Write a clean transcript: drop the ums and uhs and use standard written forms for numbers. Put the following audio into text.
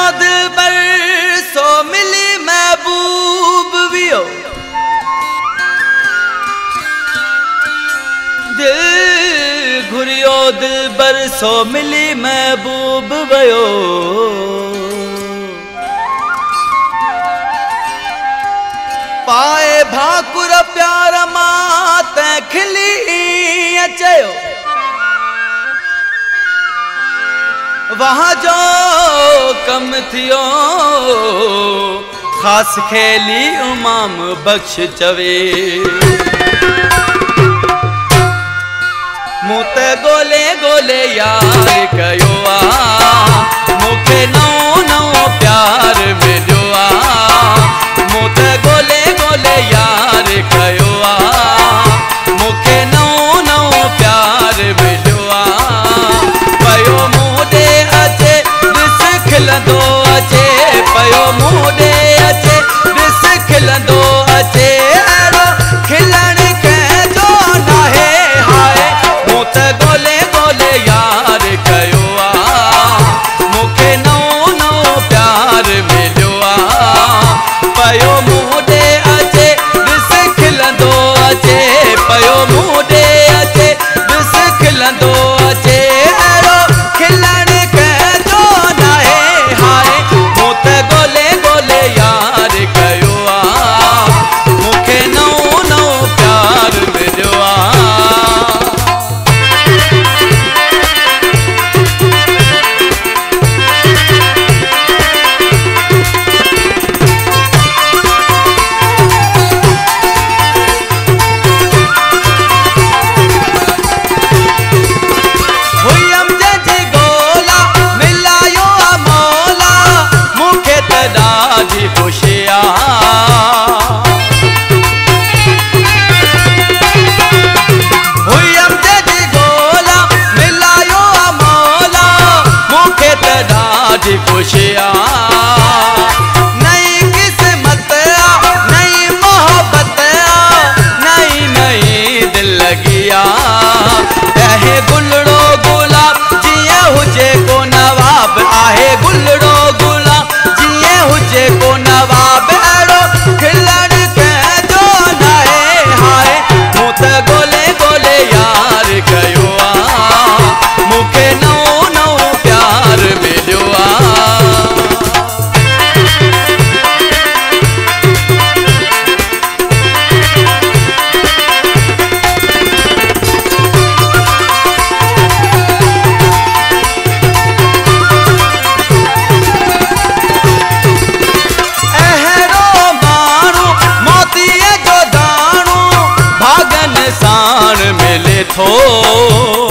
दिलबर सो मिली महबूब वियो दिल घुरियो दिलबर सो मिली महबूब वयो पाए भाकुर प्यार मां तैं खिली चयो वहाँ जो कम थियो खास खेली उमाम बख्श चवे मुत गोले गोले यार कयो आ मुखे नओ नओ प्यार मिलियो आ मुत गोले गोले यार कयो आ मुखे नओ नओ प्यार मिलियो आ पयो मुडे अचे ॾिस खिलंदो अचे पयो मुडे अचे ॾिस खिलंदो अचे अहिड़ो खिलण कंहिंजो नाहे हाय मूं त ॻोल्हे ॻोल्हे यार कयो आहे मूंखे नओं नओं प्यार मिलियो आहे पयो मुडे अचे ॾिस खिलंदो अचे पयो मुडे अचे ॾिस खिलंदो अचे खुशियाँ नई किस्मत नई मोहब्बत नई नई दिल लगिया आहे गुलड़ो गुलाब जिया हुजे को नवाब आहे गुलड़ो गुलाब जिया हुजे को नवाब अड़ो खिलण कंहिंजो नाहे हाय मूं त गोले गोले यार कयो आ मूंखे नओं नओं प्यार मिलियो आ मिले थो